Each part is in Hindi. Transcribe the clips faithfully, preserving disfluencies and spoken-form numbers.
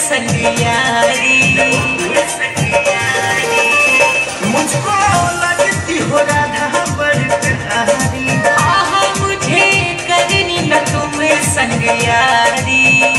संग यारी। मुझको लगती हो राधा बरकरारी, आहा मुझे करनी न तुम संग यारी।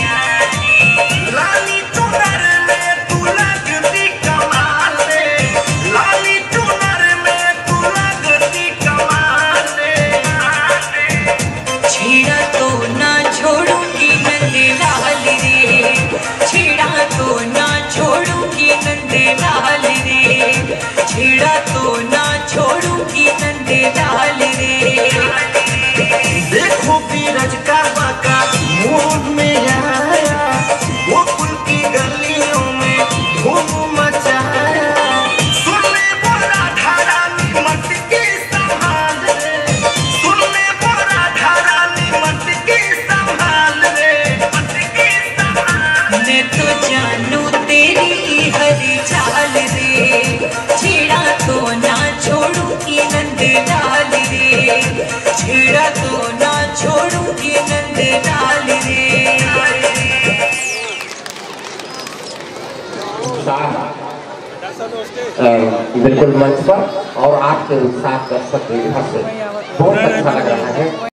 लाली चुनर में तू लगती कमाल रे, लाली चुनर में तू लगती कमाल रे। छेड़ा तो ना छोड़ूंगी नंद लाल रे, छेड़ा तो ना छोड़ूंगी नंद लाल रे, छेड़ा तो ना छोड़ूंगी नंद लाल रे। देखो बीरज का बाका मूड में आया, गोकुल की गलियों में धूम मचाया। सुन ले वो राधा रानी मत की संभाल रे, सुन ले वो राधा रानी मत की संभाल रे, मत की संभाल। मैं तो जानू तेरी हर चाल रे, छेड़ा तो ना छोड़ूंगी नंद लाल रे, छेड़ा तो ना छोड़ूंगी नंद लाल रे। बिल्कुल मंच पर और आपके उत्साह दर्शक बहुत अच्छा लग रहा है।